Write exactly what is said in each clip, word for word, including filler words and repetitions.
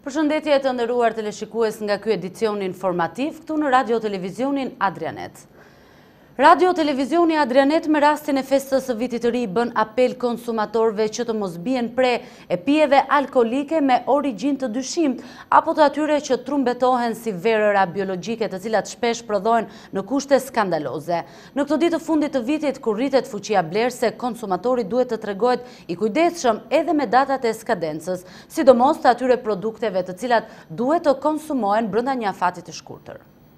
Përshëndetje të nderuar teleshikues nga ky edicion informativ këtu në Radio Televizionin Adrianet. Radio Televizioni Adrianet me rastin e festës së vitit të ri bën apel konsumatorëve që të mos bien pre e pijeve alkolike me origjinë të dyshimt apo të atyre që trumbetohen si verëra biologjike të cilat shpesh prodhohen në kushte skandaloze. Në këtë ditë të fundit të vitit kur rritet fuqia blerëse, konsumatori duhet të tregohet i kujdesshëm edhe me datat e skadencës, sidomos të atyre produkteve të cilat duhet të konsumohen brenda një afati të shkurtër.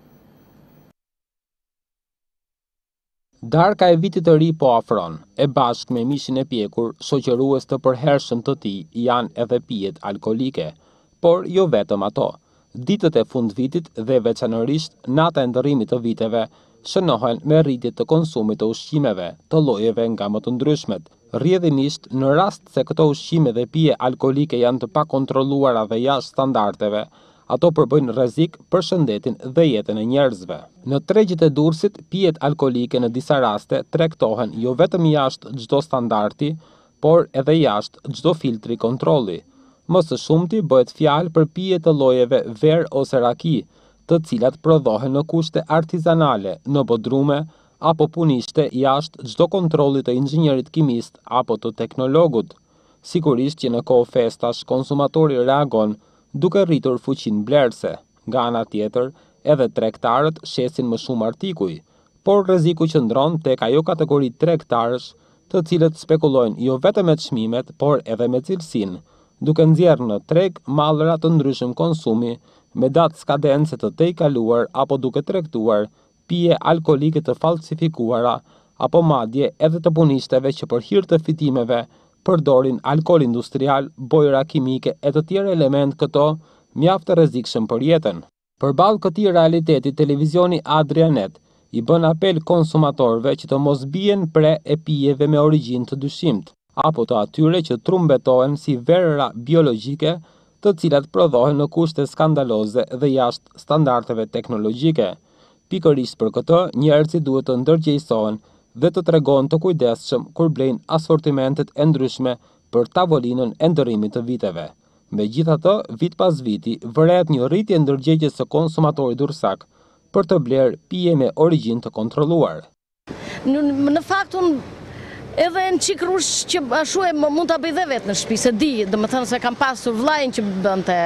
Darka e vitit të ri po afron, e bashkë me mishin e pjekur, shoqërues të përhershëm të tij janë edhe pijet alkolike, por jo vetëm ato. Ditët e fundvitit dhe veçanërisht nata e ndërrimit të viteve shënohen me rritje të konsumit të ushqimeve, të llojeve nga më të ndryshmet. Rrjedhimisht, në rast se këto ushqime dhe pije alkolike janë të pakontrolluara dhe jashtë standardeve, ato përbëjnë rrezik për shëndetin dhe jetën e njerëzve. Në tregjet e Durrësit, pijet alkolike në disa raste tregtohen jo vetëm jashtë çdo standardi, por edhe jashtë çdo filtri kontrolli. Më së shumti bëhet fjalë për pije të llojeve ver ose raki, të cilat prodhohen në kushte artizanale, në bodrume apo punishte jashtë çdo kontrolli të inxhinierit kimist apo të teknologut. Sigurisht që në kohë festash konsumatori reagon duke rritur fuqinë blerëse. Nga ana tjetër, edhe tregtarët shesin më shumë artikuj, por rreziku qëndron tek ajo kategori tregtarësh, të cilët spekulojnë jo vetëm me çmimet, por edhe me cilësinë, duke nxjerrë në treg mallra të ndryshëm konsumi me datë skadence të tejkaluar apo duke tregtuar pije alkolike të falsifikuara apo madje edhe të punishteve që për hir të fitimeve përdorin alkool industrial, bojra kimike e të tjerë element këto mjaft të rrezikshëm për jetën. Përballë këtij realiteti, televizioni Adrianet i bën apel konsumatorëve që të mos bien pre e pijeve me origjinë të dyshimt, apo të atyre që trumbetohen si verëra biologjike, të cilat prodhohen në kushte skandaloze dhe jashtë standardeve teknologjike. Pikërisht për këtë, njerëzit duhet të ndërgjegjësohen dhe të tregon të kujdesshëm kur blejnë asortimentet e ndryshme për tavolinën e ndërrimit të viteve. Megjithatë, vit pas viti, vërehet një rritje ndërgjegjës së konsumatorit durrësak për të bler pije me origjinë të kontrolluar. Në, në fakt unë edhe në qik rush që ashtu e mund ta bëj dhe vetë në shtëpi, se di, domethënë se kam pasur vllajin që bënte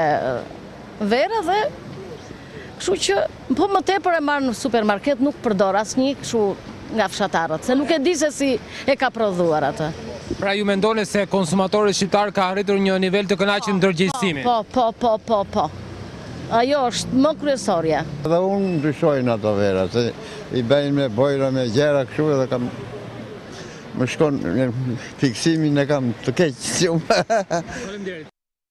verë dhe kështu që po më tepër e marr në supermarket, nuk përdor asnjë kështu nga fshatarët, se nuk e di se si e ka prodhuar atë. Pra ju mendoni se konsumatori shqiptar ka arritur një nivel të kënaqur ndërgjegjësimi? Po, po, po, po, po. Ajo është më kryesorja. Edhe unë ndryshoj në ato vera, se i bëjnë me bojra, me gjera kështu edhe kam më shkon fiksimin e kam të keq shumë. Faleminderit.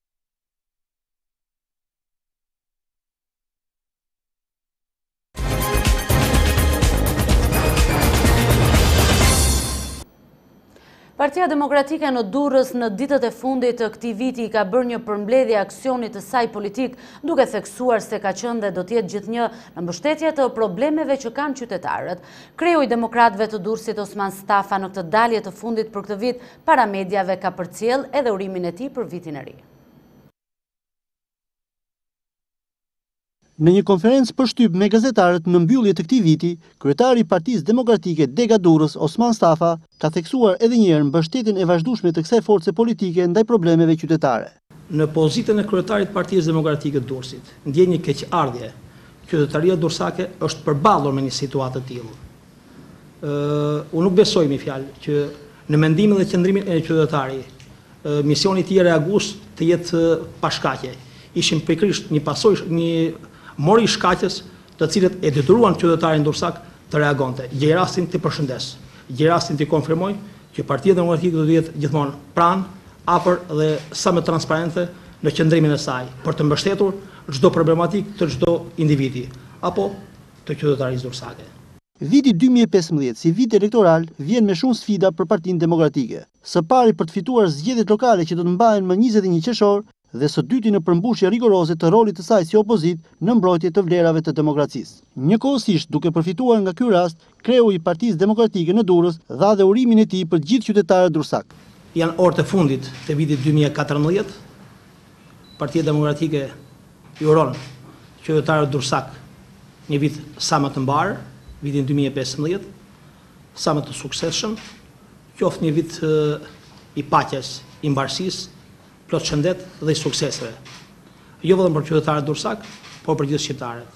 Partia Demokratike në Durrës në ditët e fundit të këtij viti ka bërë një përmbledhje aksionit të saj politik, duke theksuar se ka qenë dhe do të jetë gjithnjë në mbështetje të problemeve që kanë qytetarët. Kreu i Demokratëve të Durrësit Osman Stafa në këtë dalje të fundit për këtë vit para mediave ka përcjell edhe urimin e tij për vitin e ri. Në një konferencë për shtyp me gazetarët në mbyllje të këtij viti, kryetari i Partisë Demokratike Dega Durrës, Osman Stafa, ka theksuar edhe një herë mbështetjen e vazhdueshme të kësaj force politike ndaj problemeve qytetare. Në pozitën e kryetarit të Partisë Demokratike të Durrësit, ndjen një keqardhje. Qytetaria durrësake është përballur me një situatë të tillë. Ë, unë nuk besoj me fjalë që në mendimin dhe qëndrimin e qytetarit, misioni i tij reagues të jetë pa shkaqe. Ishin pikërisht një pasojë, një mori shkaqes të cilët e detyruan qytetarin durrësak të reagonte. Gjej rastin të përshëndes. Gjej rastin të konfirmoj që Partia Demokratike do të jetë gjithmonë pranë, afër dhe sa më transparente në qëndrimin e saj për të mbështetur çdo problematik të çdo individi apo të qytetarisë durrësake. Viti dy mijë e pesëmbëdhjetë si vit elektoral vjen me shumë sfida për Partinë Demokratike. Së pari për të fituar zgjedhjet lokale që do të mbahen më njëzet e një qershor, dhe së dyti në përmbushje rigoroze të rolit të saj si opozit në mbrojtje të vlerave të demokracisë. Njëkohësisht, duke përfituar nga ky rast, kreu i Partisë Demokratike në Durrës dha dhe urimin e tij për gjithë qytetarët durrësak. Janë orët e fundit të vitit dy mijë e katërmbëdhjetë. Partia Demokratike i uron qytetarët Dursak një vit sa më të mbarë, vitin dy mijë e pesëmbëdhjetë, sa më të suksesshëm, qoftë një vit i paqes, i mbarësisë, plot shëndet dhe i sukseseve. Jo vetëm për qytetarët Dursak, por për gjithë shqiptarët.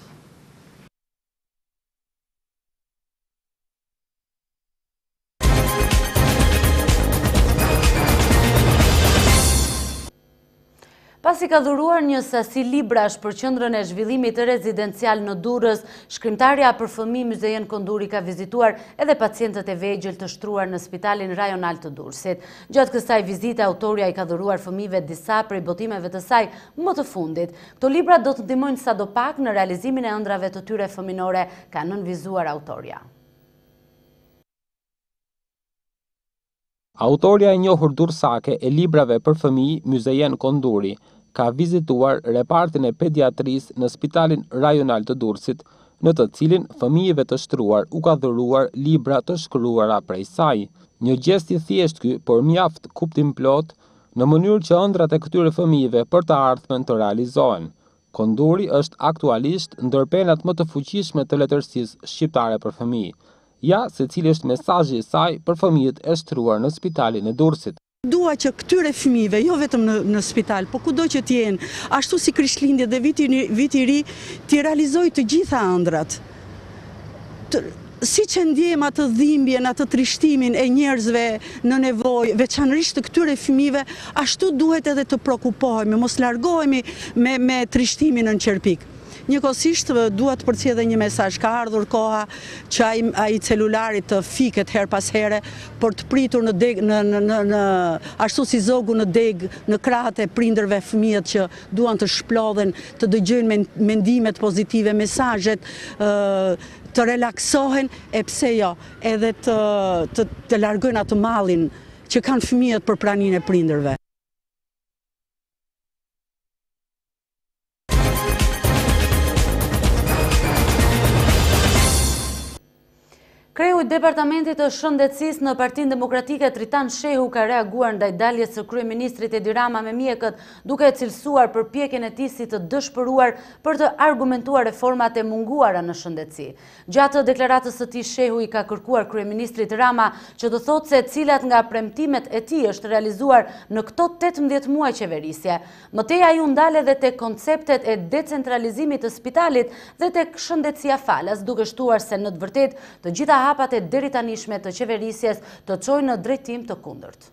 Pasi ka dhuruar një sasi librash për qendrën e zhvillimit të rezidencial në Durrës, shkrimtarja për fëmijë Muzejen Konduri ka vizituar edhe pacientët e vegjël të shtruar në Spitalin Rajonal të Durrësit. Gjatë kësaj vizite, autoria i ka dhuruar fëmijëve disa prej botimeve të saj më të fundit. Këto libra do të ndihmojnë sadopak në realizimin e ëndrave të tyre fëminore, ka nënvizuar autoria. Autoria e njohur durrsake e librave për fëmijë Muzejen Konduri ka vizituar repartin e pediatrisë në Spitalin Rajonal të Durrësit, në të cilin fëmijëve të shtruar u ka dhuruar libra të shkruara prej saj. Një gest i thjesht ky, por mjaft kuptim plot, në mënyrë që ëndrat e këtyre fëmijëve për të ardhmen të realizohen. Konduri është aktualisht ndër penat më të fuqishme të letërsisë shqiptare për fëmijë. Ja se cili është mesazhi i saj për fëmijët e shtruar në Spitalin e Durrësit. Dua që këtyre fëmijëve, jo vetëm në, në spital, po kudo që t'jenë, ashtu si Krishtlindje dhe viti, viti i ri, t'i realizoj të gjitha ëndrat. Si që ndjem atë dhimbjen, atë trishtimin e njerëzve në nevojë, veçanërisht të këtyre fëmijëve, ashtu duhet edhe të prekupohemi, mos largohemi me, me trishtimin në qerpik. Njëkohësisht duhet të përcjell edhe një mesazh. Ka ardhur koha që ai, ai celularit të fiket her pas here për të pritur në deg, në, në, në, në, ashtu si zogu në deg, në krahët e prindërve fëmijët që duan të shplodhen, të dëgjojnë mendimet pozitive, mesazhet, të relaksohen, e pse jo, edhe të, të, të largojnë atë mallin që kanë fëmijët për praninë e prindërve. Kreu i Departamentit të Shëndetësisë në Partinë Demokratike Tritan Shehu ka reaguar ndaj daljes së kryeministrit Edi Rama me mjekët, duke e cilësuar përpjekjen e tij si të dëshpëruar për të argumentuar reformat e munguara në shëndetësi. Gjatë deklaratës së tij, Shehu i ka kërkuar kryeministrit Rama që të thotë se cilat nga premtimet e tij është realizuar në këto tetëmbëdhjetë muaj qeverisje. Mëtej ai u ndal edhe tek konceptet e decentralizimit të spitalit dhe tek shëndetësia falas, duke shtuar se në të vërtetë të gjitha hapat e deritanishme të qeverisjes të çojnë në drejtim të kundërt.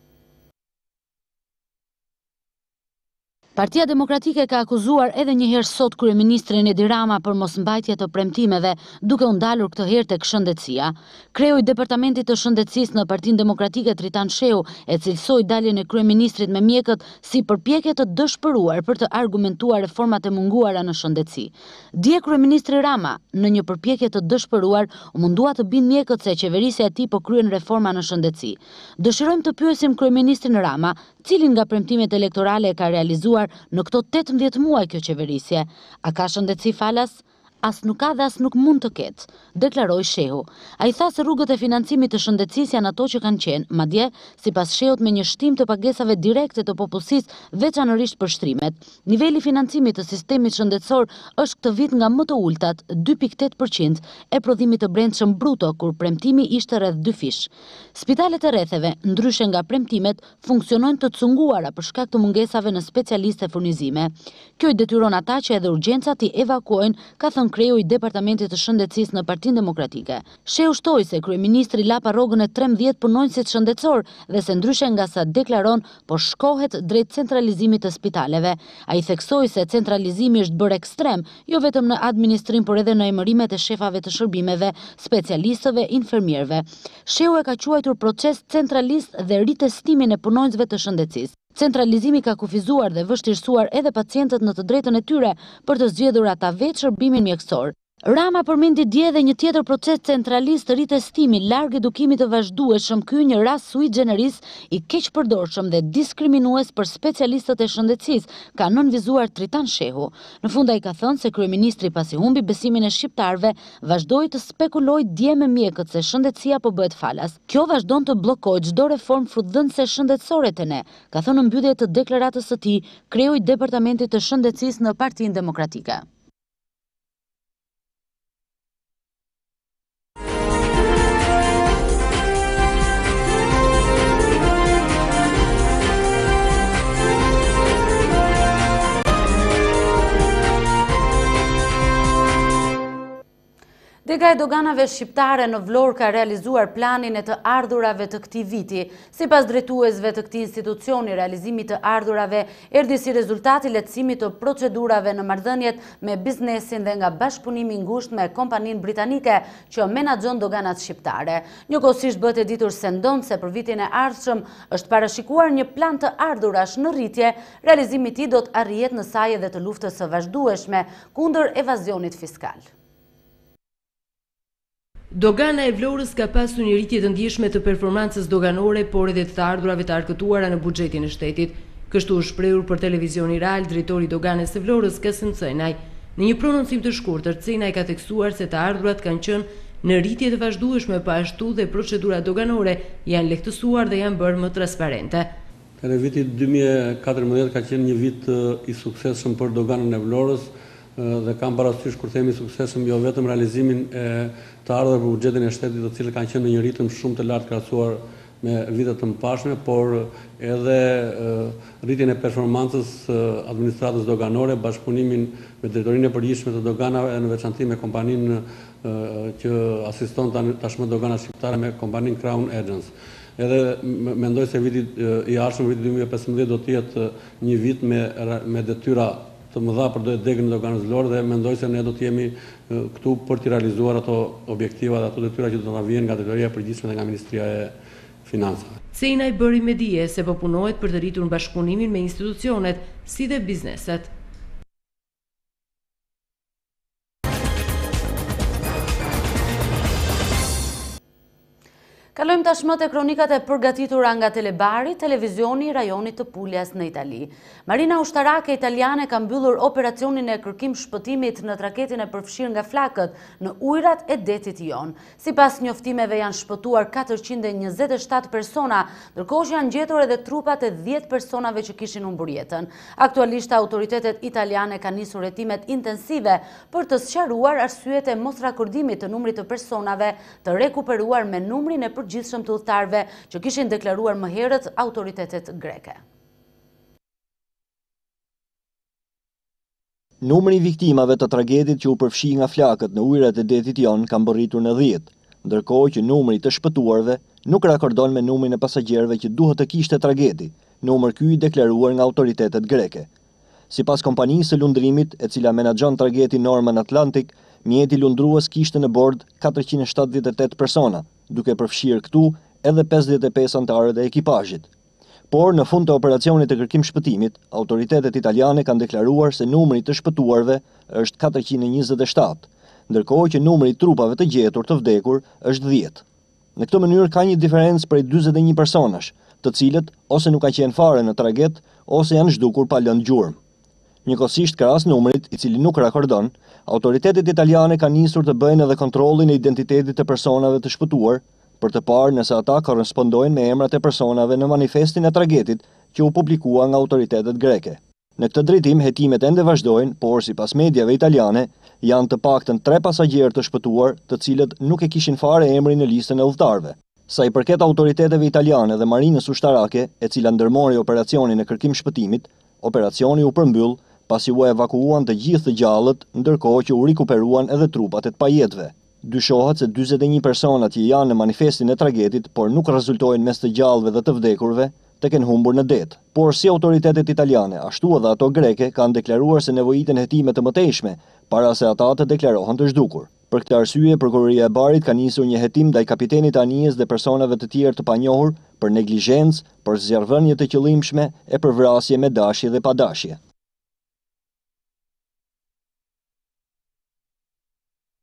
Partia Demokratike ka akuzuar edhe një herë sot kryeministrin Edi Rama për mosmbajtje të premtimeve, duke u ndalur këtë herë tek shëndetësia. Kreu i Departamentit të Shëndetësisë në Partinë Demokratike Tritan Shehu e cilësoi daljen e kryeministrit me mjekët si përpjekje të dëshpëruar për të argumentuar reformat e munguara në shëndetësi. Dje kryeministri Rama, në një përpjekje të dëshpëruar, u mundua të bindë mjekët se qeverisja e tij po kryen reforma në shëndetësi. Dëshirojmë të pyesim kryeministrin Rama, cilin nga premtimet elektorale e ka realizuar në këto tetëmbëdhjetë muaj kjo qeverisje. A ka shëndetësi falas? As nuk ka dhe as nuk mund të ketë, deklaroi Shehu. Ai tha se rrugët e financimit të shëndetësisë janë ato që kanë qenë, madje sipas Shehut me një shtim të pagesave direkte të popullsisë, veçanërisht për shtrimet. Niveli i financimit të sistemit shëndetësor është këtë vit nga më të ultat, dy pikë tetë përqind e prodhimit të brendshëm bruto, kur premtimi ishte rreth dy fish. Spitalet e rretheve, ndryshe nga premtimet, funksionojnë të cunguara për shkak të mungesave në specialistë e furnizime. Kjo i detyron ata që edhe urgjencat i evakuojnë, ka thënë kreu i Departamentit të Shëndetësisë në Partinë Demokratike. Shehu shtoi se kryeministri la parrogën e trembëdhjetë punonjësit shëndetësor dhe se ndryshe nga sa deklaron, po shkohet drejt centralizimit të spitaleve. Ai theksoi se centralizimi është bërë ekstrem, jo vetëm në administrim, por edhe në emërimet e shefave të shërbimeve, specialistëve, infermierëve. Shehu e ka quajtur proces centralist dhe ritestimin e punonjësve të shëndetësisë. Centralizimi ka kufizuar dhe vështirësuar edhe pacientët në të drejtën e tyre për të zgjedhur ata vetë shërbimin mjekësor. Rama përmendi dje dhe një tjetër proces centralist të ritestimi larg edukimit të vazhdueshëm, ky një rast sui generis i keq përdorshëm dhe diskriminues për specialistët e shëndetësisë, ka nënvizuar Tritan Shehu. Në fund ai ka thënë se kryeministri pasi humbi besimin e shqiptarëve, vazhdoi të spekulojë dje me mjekët se shëndetësia po bëhet falas. Kjo vazhdon të bllokojë çdo reformë frutdhënëse shëndetësore te ne, ka thënë në mbyllje të deklaratës së tij, kreu i Departamentit të Shëndetësisë në Partinë Demokratike. Dega e doganave shqiptare në Vlorë ka realizuar planin e të ardhurave të këtij viti. Sipas drejtuesve të këtij institucioni, realizimi të ardhurave erdhi si rezultat i lehtësimit të procedurave në marrëdhëniet me biznesin dhe nga bashkëpunimi i ngushtë me kompaninë britanike që menaxhon doganat shqiptare. Njëkohësisht bëhet e ditur se ndonë se për vitin e ardhshëm është parashikuar një plan të ardhurash në rritje, realizimi i tij do të arrihet në sajë edhe të luftës së vazhdueshme kundër evazionit fiskal. Dogana e Vlorës ka pasur një rritje të ndjeshme të performancës doganore, por edhe të ardhurave të arkëtuara në buxhetin e shtetit. Kështu u shprehur për televizioni Real drejtori i doganes së Vlorës, Kasim Cenaj. Në një prononcim të shkurtër, Cenaj ka theksuar se të ardhurat kanë qenë në rritje të vazhdueshme, pa ashtu dhe procedurat doganore janë lehtësuar dhe janë bërë më transparente. Në vitin dy mijë e katërmbëdhjetë ka qenë një vit i suksesshëm për doganën e Vlorës dhe kam parasysh kur themi suksesshëm jo vetëm realizimin e të ardhurave për buxhetin e shtetit, të cilët kanë qenë në një ritëm shumë të lartë krahasuar me vitet të mëparshme, por edhe rritjen e performancës administratës doganore, bashkëpunimin me drejtorinë e përgjithshme të doganave, në veçanti me kompaninë që asiston tashmë doganat shqiptare, me kompaninë Crown Agents. Edhe mendoj se viti i ardhshëm, viti dy mijë e pesëmbëdhjetë, do të jetë një vit me me detyra të mëdha për do të degën në doganës Vlorë dhe mendoj se ne do të jemi këtu për të realizuar ato objektiva dhe ato detyra që do të na vijnë nga drejtoria e përgjithshme dhe nga Ministria e Financave. Cenaj bëri me dije se po punohet për të rritur bashkëpunimin me institucionet si dhe bizneset. Kalojmë tashmë te kronikat e përgatitura nga Telebari, televizioni i rajonit të Puljas në Itali. Marina ushtarake italiane ka mbyllur operacionin e kërkim shpëtimit në traketin e përfshirë nga flakët në ujrat e detit Jon. Sipas njoftimeve janë shpëtuar katërqind e njëzet e shtatë persona, ndërkohë që janë gjetur edhe trupat e dhjetë personave që kishin humbur jetën. Aktualisht autoritetet italiane kanë nisur hetimet intensive për të sqaruar arsyet e mosrakordimit të numrit të personave të rekuperuar me numrin e gjithshëm të udhëtarëve që kishin deklaruar më herët autoritetet greke. Numri i viktimave të tragedit që u përfshi nga flakët në ujrat e detit Jon ka mbërritur në dhjetë, ndërkohë që numri të shpëtuarve nuk rakordon me numrin e pasagjerëve që duhet të kishte tragedi, numër ky i deklaruar nga autoritetet greke. Sipas kompanisë së lundrimit, e cila menaxhon tragedin Norman Atlantic, mjeti lundrues kishte në bord katërqind e shtatëdhjetë e tetë persona, duke përfshirë këtu edhe pesëdhjetë e pesë anëtarët e ekipazhit. Por në fund të operacionit të kërkim shpëtimit, autoritetet italiane kanë deklaruar se numri të shpëtuarve është katërqind e njëzet e shtatë, ndërkohë që numri i trupave të gjetur të vdekur është dhjetë. Në këtë mënyrë ka një diferencë prej dyzet e një personash, të cilët ose nuk kanë qenë fare në tragedë ose janë zhdukur pa lënë gjurmë. Njëkohësisht krahas numrit, i cili nuk rakordon, autoritetet italiane kanë nisur të bëjnë edhe kontrollin e identitetit të personave të shpëtuar, për të parë nëse ata korrespondojnë me emrat e personave në manifestin e tragedit që u publikua nga autoritetet greke. Në këtë drejtim hetimet ende vazhdojnë, por sipas mediave italiane, janë të paktën tre pasagjerë të shpëtuar, të cilët nuk e kishin fare emrin në listën e udhëtarëve. Sa i përket autoriteteve italiane dhe marinës ushtarake, e cila ndërmori operacionin e kërkim shpëtimit, operacioni u përmbyll pasi u evakuuan të gjithë të gjallët, ndërkohë që u rikuperuan edhe trupat e të pajetëve. Dyshohet se dyzet e një personat që janë në manifestin e tragedit, por nuk rezultojnë mes të gjallëve dhe të vdekurve, të kenë humbur në det. Por si autoritetet italiane, ashtu edhe ato greke, kanë deklaruar se nevojiten hetime të mëtejshme, para se ata të deklarohen të zhdukur. Për këtë arsye, prokuroria e Barit ka nisur një hetim ndaj kapitenit të anijes dhe personave të tjerë të panjohur për neglizhencë, për zjarrvënie të qëllimshme e për vrasje me dashje dhe padashje.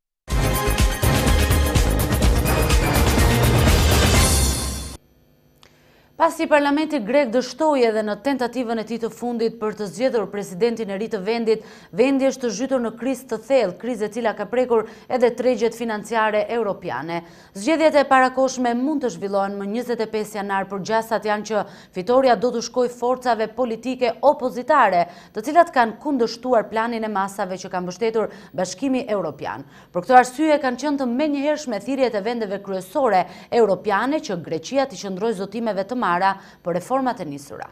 Pasi parlamenti grek dështoi edhe në tentativën e tij të fundit për të zgjedhur presidentin e ri të vendit, vendi është zhytur në krizë të thellë, krizë e cila ka prekur edhe tregjet financiare europiane. Zgjedhjet e parakoshme mund të zhvillohen më njëzet e pesë janar, por gjasat janë që fitoria do të shkojë forcave politike opozitare, të cilat kanë kundërshtuar planin e masave që kanë mbështetur Bashkimi Evropian. Për këtë arsye kanë qenë të menjëhershme thirrjet e vendeve kryesore europiane që Greqia të qëndrojë zotimeve të mara për reformat e nisura.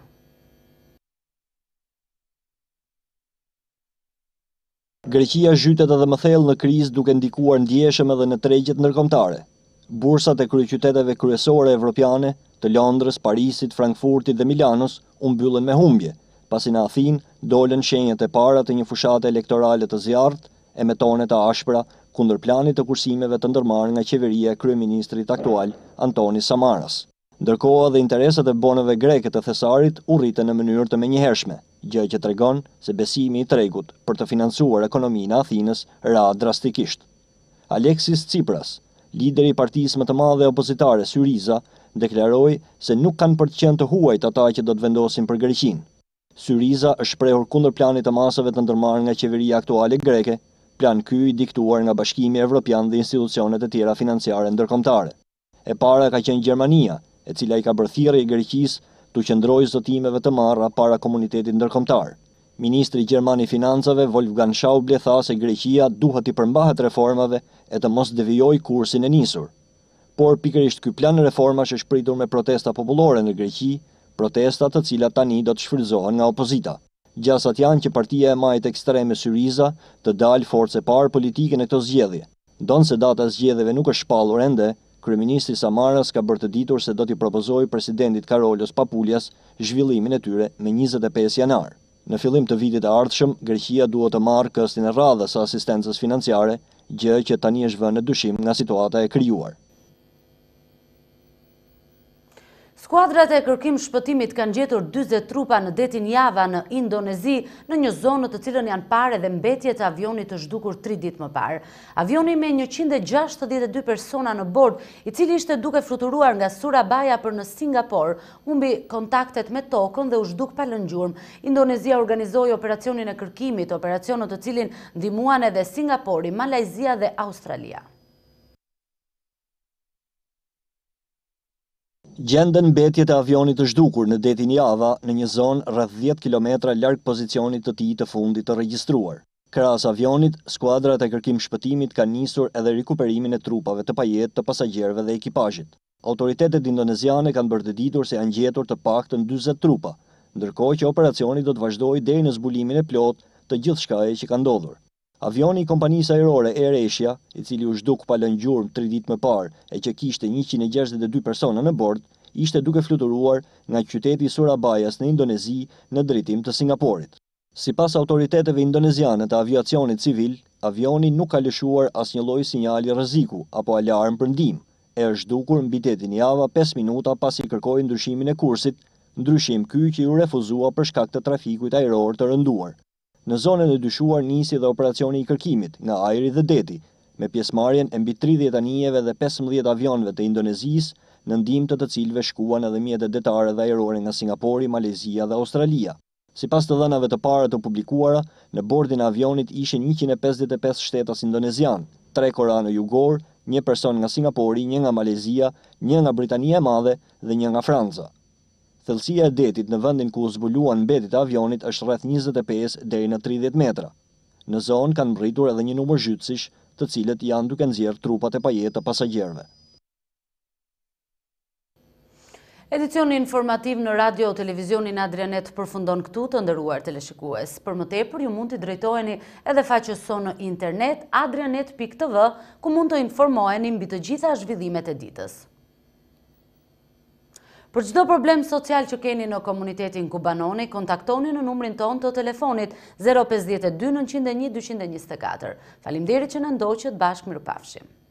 Greqia zhytet edhe më thellë në krizë duke ndikuar ndjeshëm edhe në tregjet ndërkombëtare. Bursat e kryeqyteteve kryesore evropiane, të Londrës, Parisit, Frankfurtit dhe Milanos, u mbyllën me humbje, pasi në Athinë dolën shenjat e para të një fushate elektorale të zjarrt e me tone të ashpra kundër planit të kursimeve të ndërmarrë nga qeveria e kryeministrit aktual Antonis Samaras. Ndërkohë edhe interesat e boneve greke të thesarit u rritën në mënyrë të menjëhershme, gjë që tregon se besimi i tregut për të financuar ekonominë e Athinës ra drastikisht. Aleksis Tsipras, lideri i partisë më të madhe opozitare Syriza, deklaroi se nuk kanë për të qenë të huajt ata që do të vendosin për Greqinë. Syriza është shprehur kundër planit të masave të ndërmarrë nga qeveria aktuale greke, plan ky i diktuar nga Bashkimi Evropian dhe institucionet e tjera financiare ndërkombëtare. E para ka qenë Gjermania, e cila i ka bërë thirrje i Greqisë të qëndrojë zotimeve të marra para komunitetit ndërkombëtar. Ministri Gjerman i Financave Wolfgang Schäuble tha se Greqia duhet i përmbahet reformave e të mos devijojë kursin e nisur. Por pikërisht ky plan reformash është pritur me protesta popullore në Greqi, protesta të cilat tani do të shfrytëzohen nga opozita. Gjasat janë që partia e majt ekstreme Syriza të dalë forcë e parë politike në këto zgjedhje. Donse data e zgjedhjeve nuk është shpallur ende, kryeministri Samaras ka bërë të ditur se do t'i propozojë presidentit Karolos Papoulias zhvillimin e tyre me njëzet e pesë janar. Në fillim të vitit të ardhshëm, Greqia duhet të marrë këstin e radhës së asistencës financiare, gjë që tani është vënë në dyshim nga situata e krijuar. Skuadrat e kërkim shpëtimit kanë gjetur dyzet trupa në detin Java në Indonezi, në një zonë të cilën janë parë edhe mbetjet e avionit të zhdukur tri ditë më parë. Avioni me njëqind e gjashtëdhjetë e dy persona në bord, i cili ishte duke fluturuar nga Surabaya për në Singapur, humbi kontaktet me tokën dhe u zhduk pa lënë gjurmë. Indonezia organizoi operacionin e kërkimit, operacion në të cilin ndihmuan edhe Singapuri, Malajzia dhe Australia. Gjenden mbetjet e avionit të zhdukur në detin Java në një zonë rreth dhjetë kilometra larg pozicionit të tij të fundit të regjistruar. Krahas avionit, skuadrat e kërkim shpëtimit kanë nisur edhe rikuperimin e trupave të pajet të pasagjerëve dhe ekipazhit. Autoritetet indoneziane kanë bërë të ditur se janë gjetur të paktën dyzet trupa, ndërkohë që operacioni do të vazhdojë deri në zbulimin e plot të gjithçkaje që ka ndodhur. Avioni i kompanisë ajrore Air Asia, i cili u zhduk pa lënë gjurmë tri ditë më parë e që kishte njëqind e gjashtëdhjetë e dy persona në bord, ishte duke fluturuar nga qyteti Surabayas në Indonezi në drejtim të Singapurit. Sipas autoriteteve indoneziane të aviacionit civil, avioni nuk ka lëshuar asnjë lloj sinjali rreziku apo alarm për ndihmë, e është zhdukur mbi detin Java pesë minuta pasi kërkoi ndryshimin e kursit, ndryshim ky që u refuzua për shkak të trafikut ajror të rënduar. Në zonën e dyshuar nisi dhe operacioni i kërkimit nga ajri dhe deti, me pjesëmarrjen e mbi tridhjetë anijeve dhe pesëmbëdhjetë avionëve të Indonezisë, në ndihmë të të cilëve shkuan edhe mjetet detare dhe ajrore nga Singapuri, Malezia dhe Australia. Sipas të dhënave të para të publikuara, në bordin e avionit ishin njëqind e pesëdhjetë e pesë shtetas indonezian, tre koranë jugor, një person nga Singapuri, një nga Malezia, një nga Britania e Madhe dhe një nga Franca. Thellësia e detit në vendin ku u zbuluan mbetjet e avionit është rreth njëzet e pesë deri në tridhjetë metra. Në zonë kanë mbërritur edhe një numër zhytësish, të cilët janë duke nxjerrë trupat e pajet të pasagjerëve. Edicioni informativ në radio o televizionin Adrianet përfundon këtu, të nderuar teleshikues. Për më tepër ju mund të drejtoheni edhe faqes sonë në internet adrianet pikë t v, ku mund të informoheni mbi të gjitha zhvillimet e ditës. Për çdo problem social që keni në komunitetin kubanoni, kontaktoni në numrin ton të telefonit zero pesë dy nëntëqind e një dyqind e njëzet e katër. Faleminderit që na ndoqët, bashkë mirupafshim.